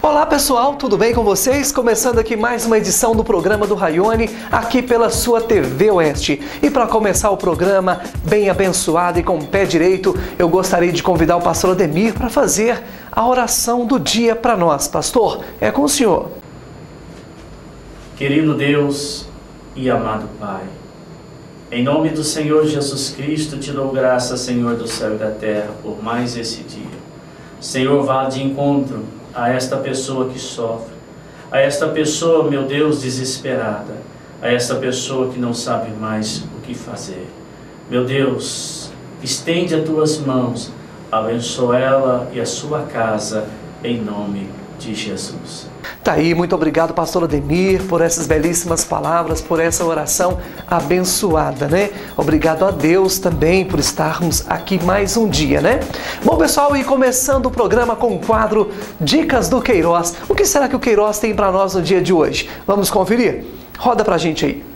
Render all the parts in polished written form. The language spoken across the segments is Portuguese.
Olá pessoal, tudo bem com vocês? Começando aqui mais uma edição do programa do Raione, aqui pela sua TV Oeste. E para começar o programa bem abençoado e com o pé direito, eu gostaria de convidar o pastor Ademir para fazer a oração do dia para nós. Pastor, é com o senhor. Querido Deus e amado Pai, em nome do Senhor Jesus Cristo, te dou graça, Senhor do céu e da terra, por mais esse dia. Senhor, vá de encontro a esta pessoa que sofre, a esta pessoa, meu Deus, desesperada, a esta pessoa que não sabe mais o que fazer. Meu Deus, estende as tuas mãos, abençoa ela e a sua casa, em nome de Jesus. Tá aí, muito obrigado, pastor Ademir, por essas belíssimas palavras, por essa oração abençoada, né? Obrigado a Deus também por estarmos aqui mais um dia, né? Bom, pessoal, e começando o programa com o quadro Dicas do Queiroz. O que será que o Queiroz tem para nós no dia de hoje? Vamos conferir? Roda pra gente aí.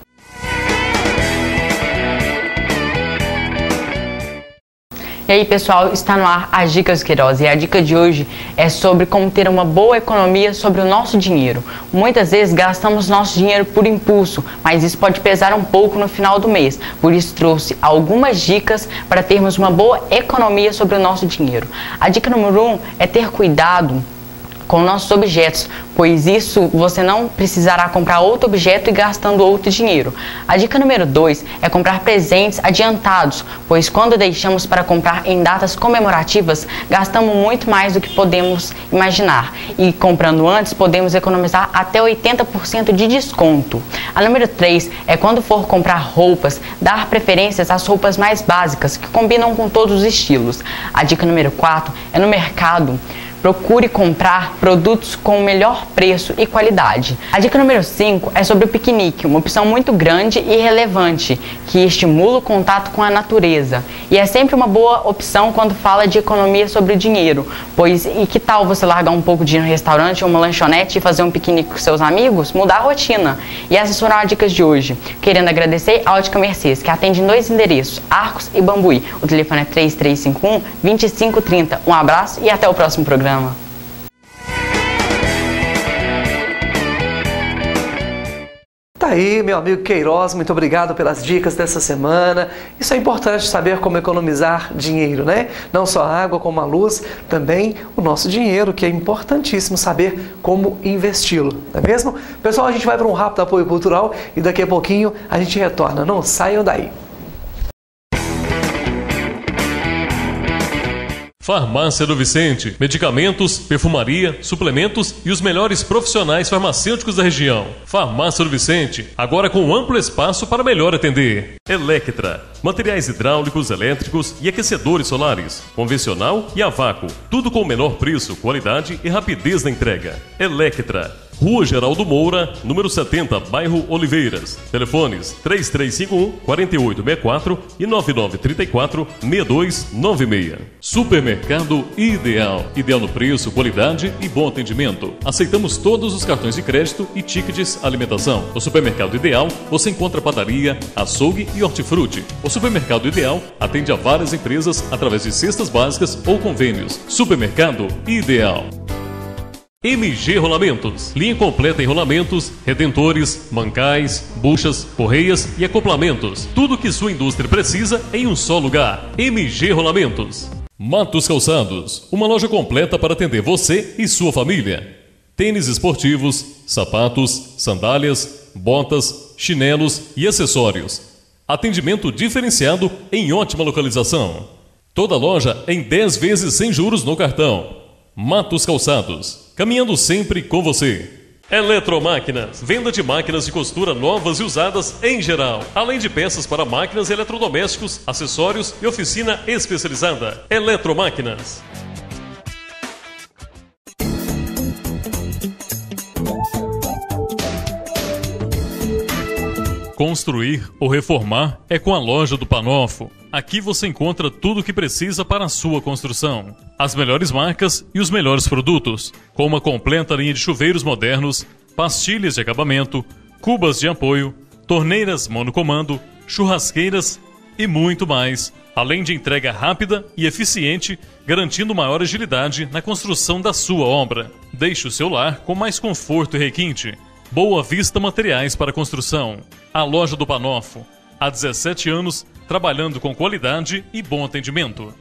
E aí pessoal, está no ar as Dicas do Queiroz e a dica de hoje é sobre como ter uma boa economia sobre o nosso dinheiro. Muitas vezes gastamos nosso dinheiro por impulso, mas isso pode pesar um pouco no final do mês. Por isso trouxe algumas dicas para termos uma boa economia sobre o nosso dinheiro. A dica número 1 é ter cuidado com nossos objetos, pois isso você não precisará comprar outro objeto e gastando outro dinheiro. A dica número 2 é comprar presentes adiantados, pois quando deixamos para comprar em datas comemorativas, gastamos muito mais do que podemos imaginar. E comprando antes, podemos economizar até 80% de desconto. A número 3 é quando for comprar roupas, dar preferências às roupas mais básicas, que combinam com todos os estilos. A dica número 4 é no mercado. Procure comprar produtos com o melhor preço e qualidade. A dica número 5 é sobre o piquenique, uma opção muito grande e relevante, que estimula o contato com a natureza. E é sempre uma boa opção quando fala de economia sobre o dinheiro, pois e que tal você largar um pouco de ir no restaurante ou uma lanchonete e fazer um piquenique com seus amigos? Mudar a rotina. E essas foram as dicas de hoje. Querendo agradecer a Ótica Mercedes, que atende em 2 endereços, Arcos e Bambuí. O telefone é 3351-2530. Um abraço e até o próximo programa. Tá aí, meu amigo Queiroz, muito obrigado pelas dicas dessa semana. Isso é importante, saber como economizar dinheiro, né? Não só a água, como a luz, também o nosso dinheiro, que é importantíssimo saber como investi-lo, não é mesmo? Pessoal, a gente vai para um rápido apoio cultural e daqui a pouquinho a gente retorna. Não saiam daí. Farmácia do Vicente, medicamentos, perfumaria, suplementos e os melhores profissionais farmacêuticos da região. Farmácia do Vicente, agora com amplo espaço para melhor atender. Electra, materiais hidráulicos, elétricos e aquecedores solares, convencional e a vácuo, tudo com o menor preço, qualidade e rapidez na entrega. Electra, Rua Geraldo Moura, número 70, bairro Oliveiras. Telefones 3351-4864 e 9934-6296. Supermercado Ideal. Ideal no preço, qualidade e bom atendimento. Aceitamos todos os cartões de crédito e tickets alimentação. No Supermercado Ideal, você encontra padaria, açougue e hortifruti. O Supermercado Ideal atende a várias empresas através de cestas básicas ou convênios. Supermercado Ideal. MG Rolamentos, linha completa em rolamentos, redentores, mancais, buchas, correias e acoplamentos. Tudo que sua indústria precisa em um só lugar. MG Rolamentos. Matos Calçados, uma loja completa para atender você e sua família. Tênis esportivos, sapatos, sandálias, botas, chinelos e acessórios. Atendimento diferenciado em ótima localização. Toda loja em 10 vezes sem juros no cartão. Matos Calçados, caminhando sempre com você. Eletromáquinas, venda de máquinas de costura novas e usadas em geral, além de peças para máquinas e eletrodomésticos, acessórios e oficina especializada. Eletromáquinas. Construir ou reformar é com a loja do Panofo. Aqui você encontra tudo o que precisa para a sua construção. As melhores marcas e os melhores produtos, com uma completa linha de chuveiros modernos, pastilhas de acabamento, cubas de apoio, torneiras monocomando, churrasqueiras e muito mais. além de entrega rápida e eficiente, garantindo maior agilidade na construção da sua obra. Deixe o seu lar com mais conforto e requinte. Boa Vista Materiais para Construção. A loja do Panofo. Há 17 anos, trabalhando com qualidade e bom atendimento.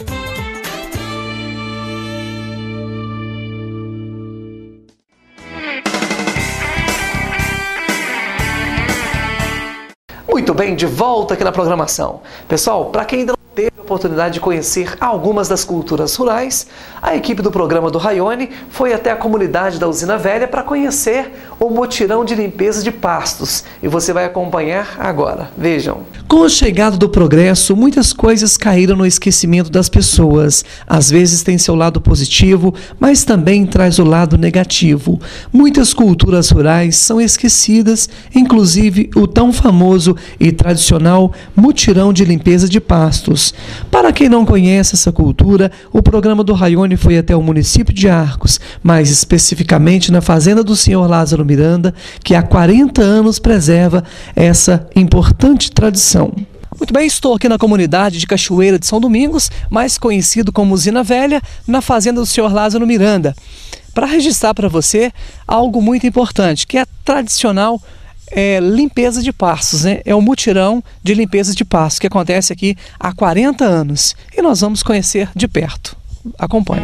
Muito bem, de volta aqui na programação. Pessoal, para quem ainda não teve a oportunidade de conhecer algumas das culturas rurais, a equipe do programa do Raione foi até a comunidade da Usina Velha para conhecer o mutirão de limpeza de pastos. E você vai acompanhar agora. Vejam. Com a chegada do progresso, muitas coisas caíram no esquecimento das pessoas. Às vezes tem seu lado positivo, mas também traz o lado negativo. Muitas culturas rurais são esquecidas, inclusive o tão famoso e tradicional mutirão de limpeza de pastos. Para quem não conhece essa cultura, o programa do Raione foi até o município de Arcos, mais especificamente na fazenda do senhor Lázaro Miranda, que há 40 anos preserva essa importante tradição. Muito bem, estou aqui na comunidade de Cachoeira de São Domingos, mais conhecido como Usina Velha, na fazenda do senhor Lázaro Miranda, para registrar para você algo muito importante, que é a tradicional limpeza de pastos, né? É o mutirão de limpeza de pastos que acontece aqui há 40 anos e nós vamos conhecer de perto. Acompanhe.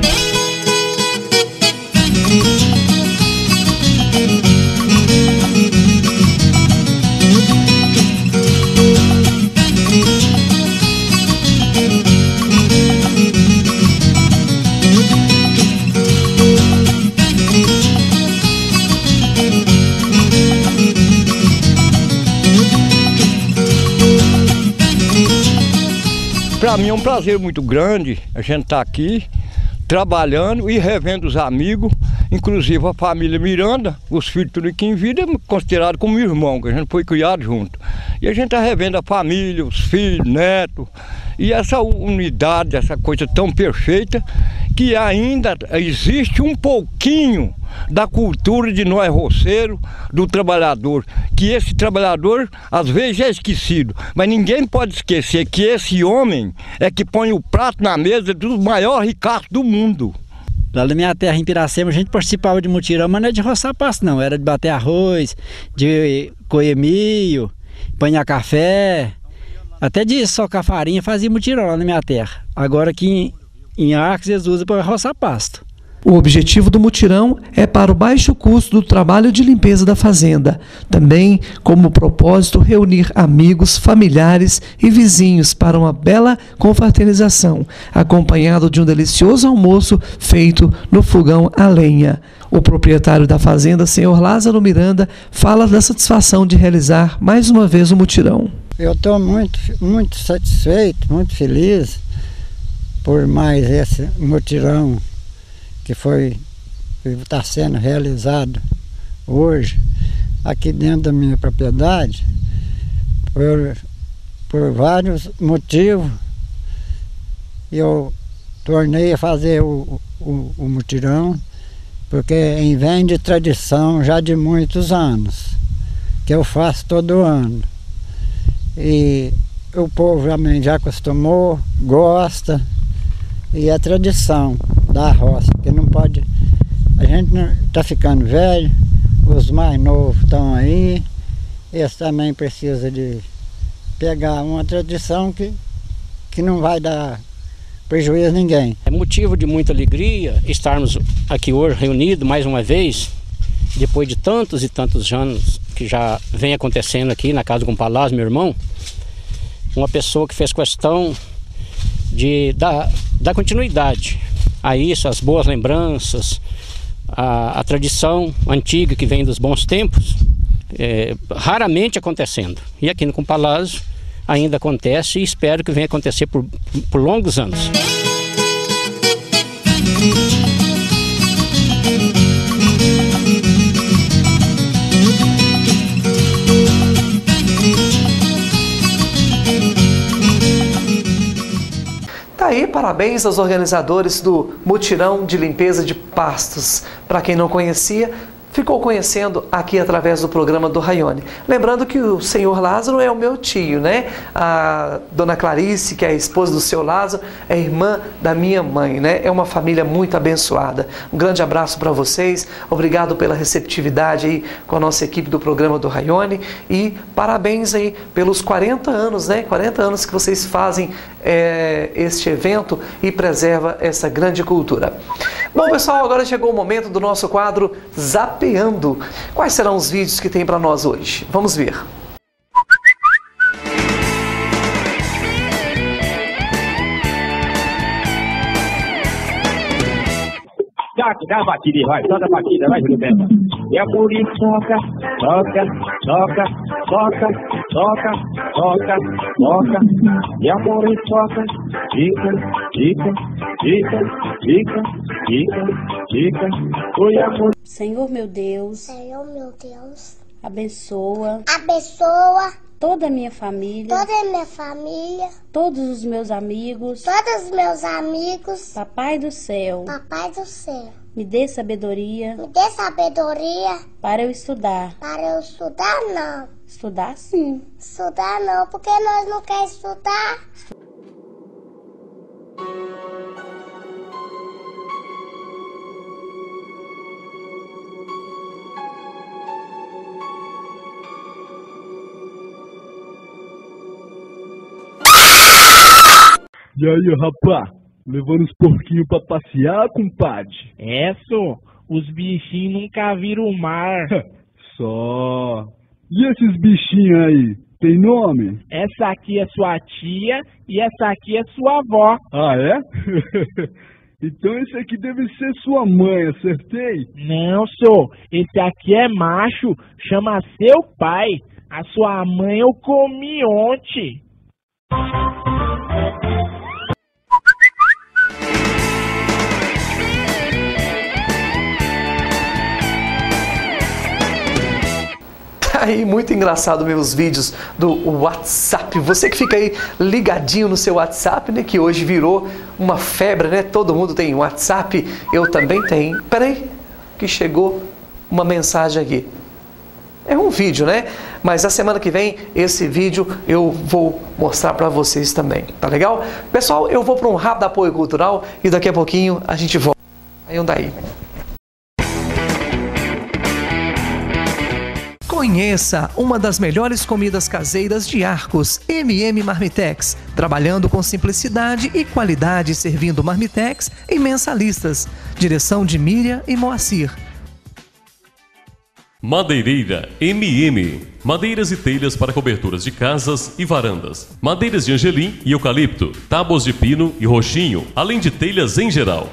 Para mim é um prazer muito grande a gente estar aqui trabalhando e revendo os amigos, inclusive a família Miranda, os filhos tudo aqui em vida, considerado como irmão, que a gente foi criado junto. E a gente está revendo a família, os filhos, netos, e essa unidade, essa coisa tão perfeita, que ainda existe um pouquinho da cultura de nós roceiros, do trabalhador, que esse trabalhador às vezes é esquecido, mas ninguém pode esquecer que esse homem é que põe o prato na mesa dos maiores ricaços do mundo. Lá na minha terra, em Piracema, a gente participava de mutirão, mas não é de roçar pasto não, era de bater arroz, de colher milho, apanhar café, até de socar farinha, fazia mutirão lá na minha terra. Agora aqui em Arcos eles usam para roçar pasto. O objetivo do mutirão é para o baixo custo do trabalho de limpeza da fazenda. Também, como propósito, reunir amigos, familiares e vizinhos para uma bela confraternização, acompanhado de um delicioso almoço feito no fogão a lenha. O proprietário da fazenda, senhor Lázaro Miranda, fala da satisfação de realizar mais uma vez o mutirão. Eu estou muito satisfeito, muito feliz por mais esse mutirão que está sendo realizado hoje aqui dentro da minha propriedade por vários motivos. Eu tornei a fazer o mutirão porque vem de tradição já de muitos anos, que eu faço todo ano. E o povo também já acostumou, gosta, e é tradição da roça, porque não pode, a gente está ficando velho, os mais novos estão aí, eles também precisam de pegar uma tradição que não vai dar prejuízo a ninguém. É motivo de muita alegria estarmos aqui hoje reunidos mais uma vez, depois de tantos e tantos anos que já vem acontecendo aqui na casa do Compadre, meu irmão, uma pessoa que fez questão de dar continuidade a isso, as boas lembranças, a tradição antiga que vem dos bons tempos, raramente acontecendo. E aqui no Compadre ainda acontece e espero que venha acontecer por longos anos. Tá aí, parabéns aos organizadores do mutirão de limpeza de pastos. Para quem não conhecia, ficou conhecendo aqui através do programa do Raione. Lembrando que o senhor Lázaro é o meu tio, né? A dona Clarice, que é a esposa do seu Lázaro, é irmã da minha mãe, né? É uma família muito abençoada. Um grande abraço para vocês, obrigado pela receptividade aí com a nossa equipe do programa do Raione e parabéns aí pelos 40 anos, né? 40 anos que vocês fazem este evento e preserva essa grande cultura. Bom, pessoal, agora chegou o momento do nosso quadro Zapeando. Quais serão os vídeos que tem para nós hoje? Vamos ver. Dá a batida e vai, toda a batida, vai, Gilberto. E a polícia toca, toca, toca, toca, toca, toca, toca. E a polícia toca, fica, fica, fica, fica, fica, fica. Foi a polícia. Senhor meu Deus, Senhor meu Deus, abençoa, abençoa toda a minha família, todos os meus amigos, Papai do céu, me dê sabedoria, para eu estudar. Não. Estudar sim. Estudar não, porque nós não queremos estudar. E aí, rapá? Levando os porquinhos pra passear, compadre? Os bichinhos nunca viram o mar. Só. E esses bichinhos aí? Tem nome? Essa aqui é sua tia e essa aqui é sua avó. Ah, é? Então esse aqui deve ser sua mãe, acertei? Não, senhor. Esse aqui é macho, chama seu pai. A sua mãe eu comi ontem. Aí, muito engraçado meus vídeos do WhatsApp. Você que fica aí ligadinho no seu WhatsApp, né? Que hoje virou uma febre, né? Todo mundo tem WhatsApp, eu também tenho. Peraí, que chegou uma mensagem aqui. É um vídeo, né? Mas a semana que vem, esse vídeo eu vou mostrar para vocês também, tá legal? Pessoal, eu vou para um rápido apoio cultural e daqui a pouquinho a gente volta. Aí. Conheça uma das melhores comidas caseiras de Arcos, MM Marmitex, trabalhando com simplicidade e qualidade, servindo Marmitex em mensalistas. Direção de Miriam e Moacir. Madeireira MM. Madeiras e telhas para coberturas de casas e varandas. Madeiras de angelim e eucalipto, tábuas de pino e roxinho, além de telhas em geral.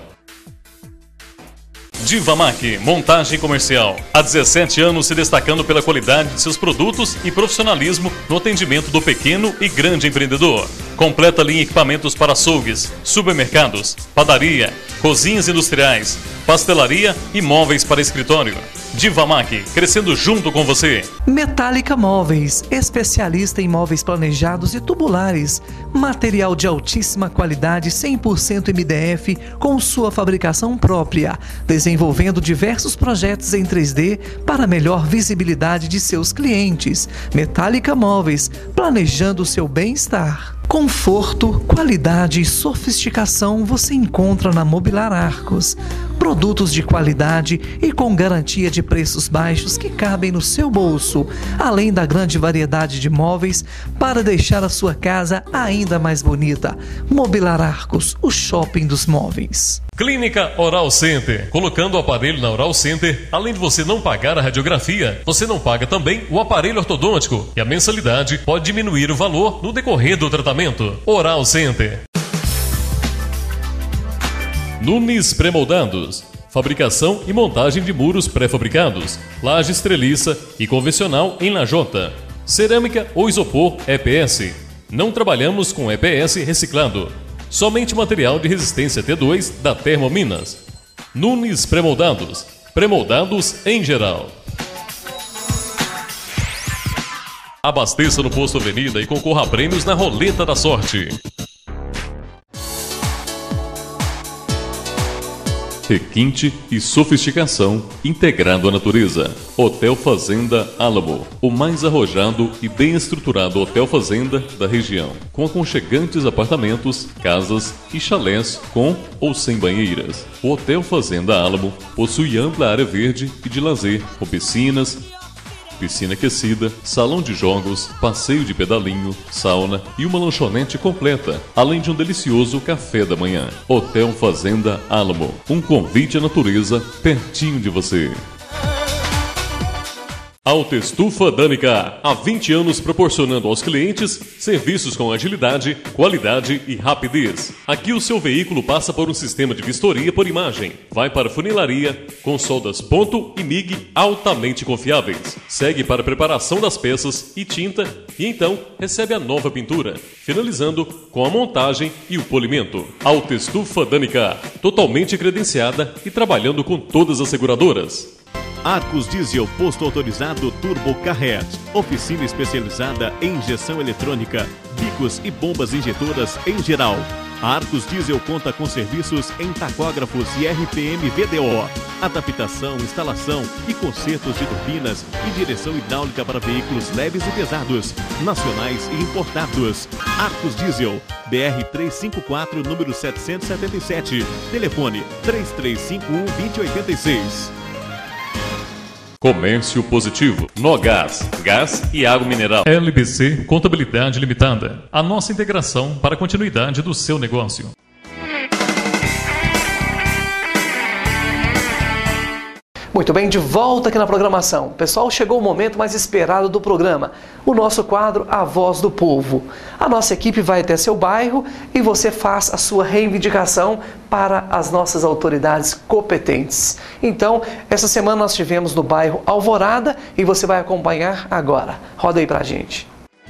Divamac, montagem comercial. Há 17 anos se destacando pela qualidade de seus produtos e profissionalismo no atendimento do pequeno e grande empreendedor. Completa linha equipamentos para açougues, supermercados, padaria, cozinhas industriais, pastelaria e móveis para escritório. Divamac, crescendo junto com você. Metálica Móveis, especialista em móveis planejados e tubulares. Material de altíssima qualidade, 100% MDF, com sua fabricação própria. Desenvolvendo diversos projetos em 3D para melhor visibilidade de seus clientes. Metálica Móveis, planejando o seu bem-estar. Conforto, qualidade e sofisticação você encontra na Mobilar Arcos. Produtos de qualidade e com garantia de preços baixos que cabem no seu bolso, além da grande variedade de móveis para deixar a sua casa ainda mais bonita. Mobilar Arcos, o shopping dos móveis. Clínica Oral Center. Colocando o aparelho na Oral Center, além de você não pagar a radiografia, você não paga também o aparelho ortodôntico e a mensalidade pode diminuir o valor no decorrer do tratamento. Oral Center. Nunes Premoldados. Fabricação e montagem de muros pré-fabricados, lajes treliça e convencional em lajota. Cerâmica ou isopor EPS. Não trabalhamos com EPS reciclado. Somente material de resistência T2 da Termominas. Nunes Premoldados. Premoldados em geral. Abasteça no Posto Avenida e concorra a prêmios na Roleta da Sorte. requinte e sofisticação integrado à natureza. Hotel Fazenda Álamo, o mais arrojado e bem estruturado hotel fazenda da região, com aconchegantes apartamentos, casas e chalés com ou sem banheiras. O Hotel Fazenda Álamo possui ampla área verde e de lazer, com piscinas, piscina aquecida, salão de jogos, passeio de pedalinho, sauna e uma lanchonete completa, além de um delicioso café da manhã. Hotel Fazenda Álamo, um convite à natureza pertinho de você. Autoestufa Danica, há 20 anos proporcionando aos clientes serviços com agilidade, qualidade e rapidez. Aqui o seu veículo passa por um sistema de vistoria por imagem, vai para funilaria, com soldas ponto e MIG altamente confiáveis. Segue para a preparação das peças e tinta e então recebe a nova pintura, finalizando com a montagem e o polimento. Autoestufa Danica, totalmente credenciada e trabalhando com todas as seguradoras. Arcos Diesel, posto autorizado Turbo Carret. Oficina especializada em injeção eletrônica, bicos e bombas injetoras em geral. A Arcos Diesel conta com serviços em tacógrafos e RPM VDO, adaptação, instalação e consertos de turbinas e direção hidráulica para veículos leves e pesados, nacionais e importados. Arcos Diesel, BR 354, número 777. Telefone 3351-2086. Comércio Positivo, Nogás, gás e água mineral. LBC Contabilidade Limitada, a nossa integração para a continuidade do seu negócio. Muito bem, de volta aqui na programação. Pessoal, chegou o momento mais esperado do programa, o nosso quadro A Voz do Povo. A nossa equipe vai até seu bairro e você faz a sua reivindicação para as nossas autoridades competentes. Então, essa semana nós estivemos no bairro Alvorada e você vai acompanhar agora. Roda aí pra gente.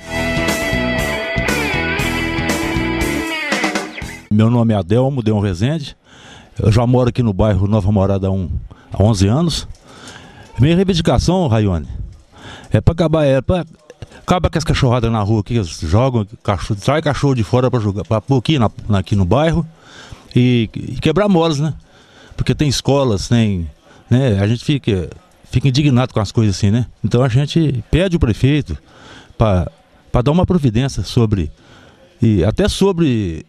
Meu nome é Adelmo Rezende, eu já moro aqui no bairro Nova Morada 1 há 11 anos. Minha reivindicação, Raione, é para acabar com as cachorradas na rua, que eles jogam, traz cachorro de fora para jogar, para pôr aqui no bairro e quebrar molas, né? Porque tem escolas, tem, né? A gente fica indignado com as coisas assim, né? Então a gente pede o prefeito para dar uma providência sobre, e até sobre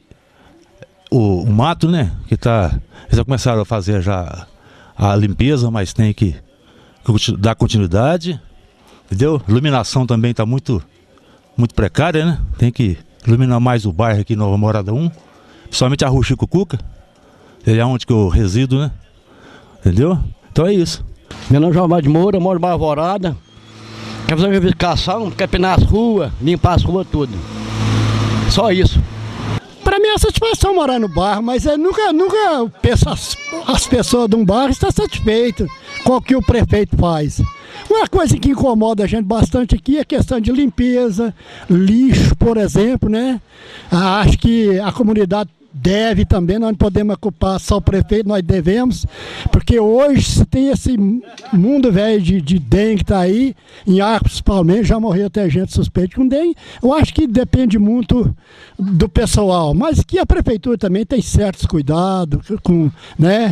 o mato, né? Que eles já começaram a fazer já a limpeza, mas tem que dar continuidade, entendeu? Iluminação também está muito precária, né? Tem que iluminar mais o bairro aqui, Nova Morada 1, principalmente a rua Chico Cuca, é onde que eu resido, né? Entendeu? Então é isso. Meu nome é João de Moura, eu moro em Nova Morada. Quer fazer uma reivindicação, quer penar as ruas, limpar as ruas tudo. Só isso. Para mim é uma satisfação morar no bairro, mas eu nunca penso as pessoas de um bairro estão satisfeitas com o que o prefeito faz. Uma coisa que incomoda a gente bastante aqui é a questão de limpeza, lixo, por exemplo, né? Acho que a comunidade deve também, nós não podemos culpar só o prefeito, nós devemos, porque hoje se tem esse mundo velho de dengue que está aí, em Arcos principalmente, já morreu até gente suspeita com dengue. Eu acho que depende muito do pessoal, mas que a prefeitura também tem certos cuidados com, né?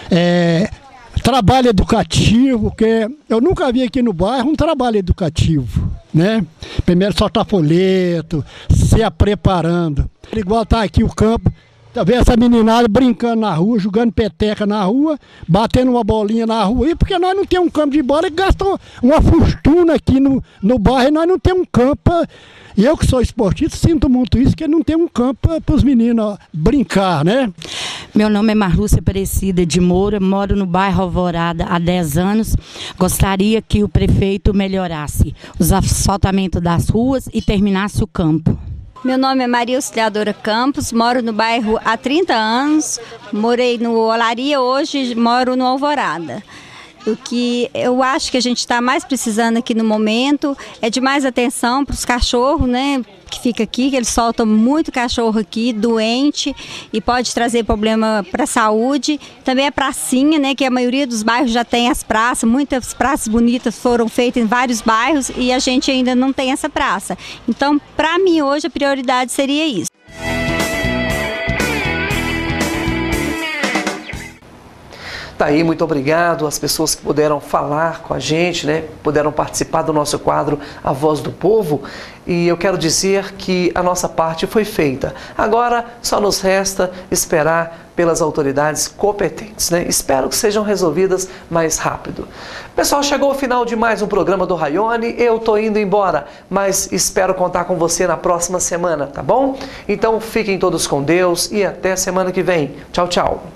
Trabalho educativo, que eu nunca vi aqui no bairro um trabalho educativo, né? Primeiro soltar folheto, se preparando. Igual tá aqui o campo, tá vendo essa meninada brincando na rua, jogando peteca na rua, batendo uma bolinha na rua, e porque nós não temos um campo de bola, que gastam uma fortuna aqui no bairro, e nós não temos um campo. E eu que sou esportista sinto muito isso, que não tem um campo para os meninos brincar, né? Meu nome é Marlúcia Aparecida de Moura, moro no bairro Alvorada há 10 anos. Gostaria que o prefeito melhorasse os asfaltamentos das ruas e terminasse o campo. Meu nome é Maria Auxiliadora Campos, moro no bairro há 30 anos, morei no Olaria, hoje moro no Alvorada. O que eu acho que a gente está mais precisando aqui no momento é de mais atenção para os cachorros, né? Que fica aqui, que eles soltam muito cachorro aqui, doente, e pode trazer problema para a saúde. Também a pracinha, né? Que a maioria dos bairros já tem as praças, muitas praças bonitas foram feitas em vários bairros e a gente ainda não tem essa praça. Então, para mim hoje a prioridade seria isso. Tá aí, muito obrigado às pessoas que puderam falar com a gente, né? Puderam participar do nosso quadro A Voz do Povo. E eu quero dizer que a nossa parte foi feita. Agora só nos resta esperar pelas autoridades competentes, né? Espero que sejam resolvidas mais rápido. Pessoal, chegou o final de mais um programa do Raione. Eu tô indo embora, mas espero contar com você na próxima semana, tá bom? Então fiquem todos com Deus e até semana que vem. Tchau, tchau.